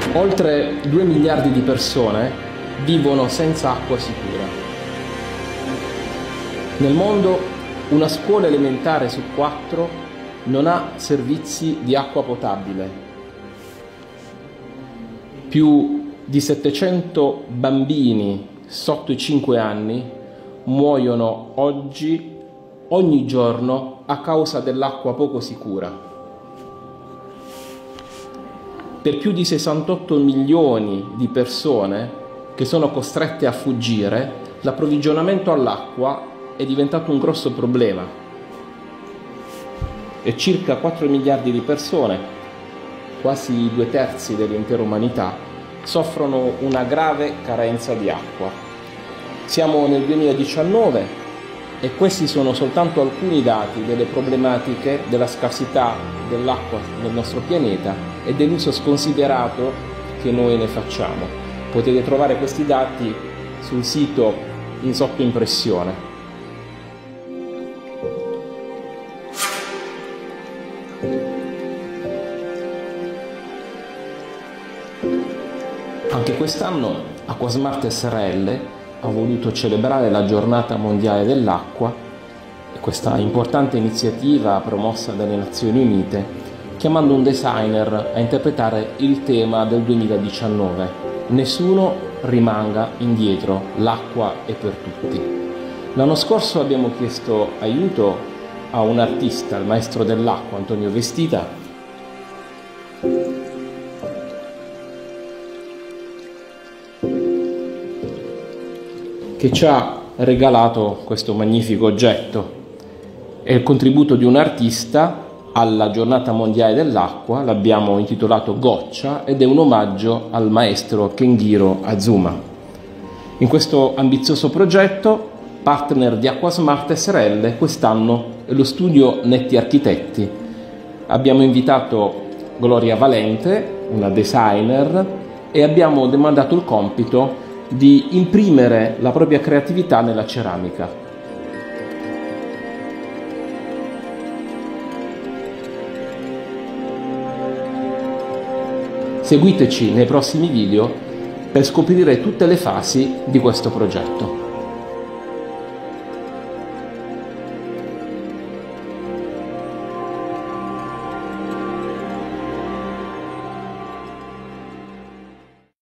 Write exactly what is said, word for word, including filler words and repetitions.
Oltre due miliardi di persone vivono senza acqua sicura. Nel mondo una scuola elementare su quattro non ha servizi di acqua potabile. Più di settecento bambini sotto i cinque anni muoiono oggi, ogni giorno, a causa dell'acqua poco sicura. Per più di sessantotto milioni di persone che sono costrette a fuggire, l'approvvigionamento all'acqua è diventato un grosso problema e circa quattro miliardi di persone, quasi due terzi dell'intera umanità, soffrono una grave carenza di acqua. Siamo nel duemiladiciannove e questi sono soltanto alcuni dati delle problematiche della scarsità dell'acqua nel nostro pianeta e dell'uso sconsiderato che noi ne facciamo. Potete trovare questi dati sul sito in sottoimpressione. Anche quest'anno Acquasmart S R L ha voluto celebrare la giornata mondiale dell'acqua e questa importante iniziativa promossa dalle Nazioni Unite, chiamando un designer a interpretare il tema del duemiladiciannove: nessuno rimanga indietro, l'acqua è per tutti. L'anno scorso abbiamo chiesto aiuto a un artista, il maestro dell'acqua Antonio Vestita, che ci ha regalato questo magnifico oggetto. È il contributo di un artista alla giornata mondiale dell'acqua, l'abbiamo intitolato Goccia ed è un omaggio al maestro Kenjiro Azuma. In questo ambizioso progetto, partner di Acquasmart S R L quest'anno è lo studio Netti Architetti. Abbiamo invitato Gloria Valente, una designer, e abbiamo demandato il compito di imprimere la propria creatività nella ceramica. Seguiteci nei prossimi video per scoprire tutte le fasi di questo progetto.